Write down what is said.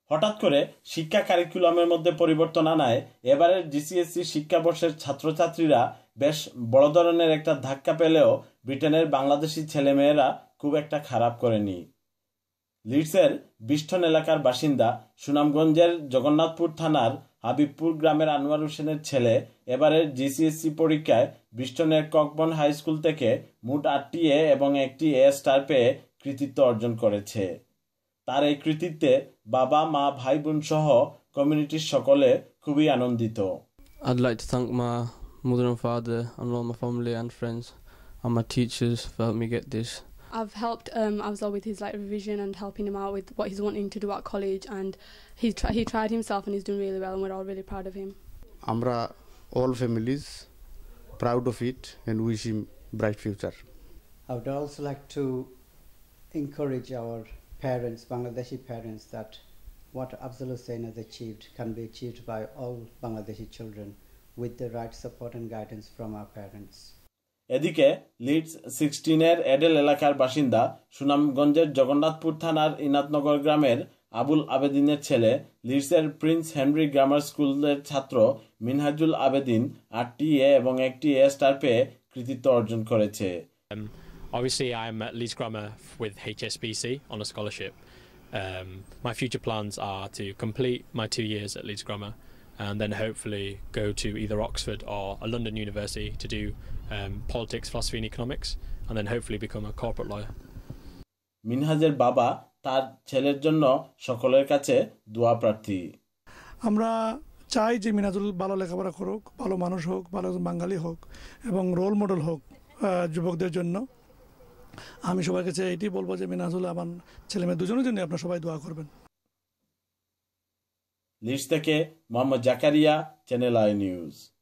হঠাৎ করে শিক্ষা কারিকুলামের মধ্যে পরিবর্তন আনায় এবারের জিসিএসসি শিক্ষাবর্ষের ছাত্রছাত্রীরা বেশ বড় ধরনের একটা ধাক্কা পেলেও ব্রিটেনের বাংলাদেশি ছেলেমেয়েরা খুব একটা খারাপ করেনি। লিডসের বিস্টন এলাকার বাসিন্দা সুনামগঞ্জের জগন্নাথপুর থানার হাবিবপুর গ্রামের আনোয়ার হোসেনের ছেলে এবারের জিসিএসসি পরীক্ষায় বিস্টনের ককবন হাই স্কুল থেকে মোট 8টি এ এবং 1টি এ স্টার পেয়ে কৃতিত্ব অর্জন করেছে। তার এই কৃতিত্বে বাবা মা ভাই বোন সহ কমিউনিটির সকলে খুবই আনন্দিত। I'd like to thank my mother and father and all my family and friends and my teachers for helping me get this. I've helped Afzal with his revision and helping him out with what he's wanting to do at college, and he tried himself and he's doing really well, and we're all really proud of him. Amra all families proud of it and wish him bright future. I would also like to encourage our parents, Bangladeshi parents, that what Afzal Hussain has achieved can be achieved by all Bangladeshi children with the right support and guidance from our parents. এদিকে Leeds 16-এর Adel এলাকার বাসিন্দা সুনামগঞ্জের জগন্নাথপুর থানার ইনাতনগর গ্রামের আবুল আবেদিনের ছেলে লিডসের Prince Henry grammar স্কুলের ছাত্র মিনহাজুল আবেদিন 8টি এ এবং 1টি এ স্টার পেয়ে কৃতিত্ব অর্জন করেছে। Obviously, I'm at Leeds Grammar with HSBC on a scholarship. My future plans are to complete my 2 years at Leeds Grammar and then hopefully go to either Oxford or a London university to do politics, philosophy and economics, and then hopefully become a corporate lawyer. মিনহাজের বাবা তার ছেলের জন্য সকলের কাছে দোয়া প্রার্থী। আমরা চাই যে মিনহাজুল ভালো লেখাপড়া করুক, ভালো মানুষ হোক, ভালো বাঙালি হোক এবং রোল মডেল হোক যুবকদের জন্য। আমি সবার কাছে এটাই বলবো যে মিনহাজুল আমার ছেলেমেয়ে দুজনের জন্য আপনারা সবাই দোয়া করবেন। লিডস থেকে Mohammad Zakaria, channel i news.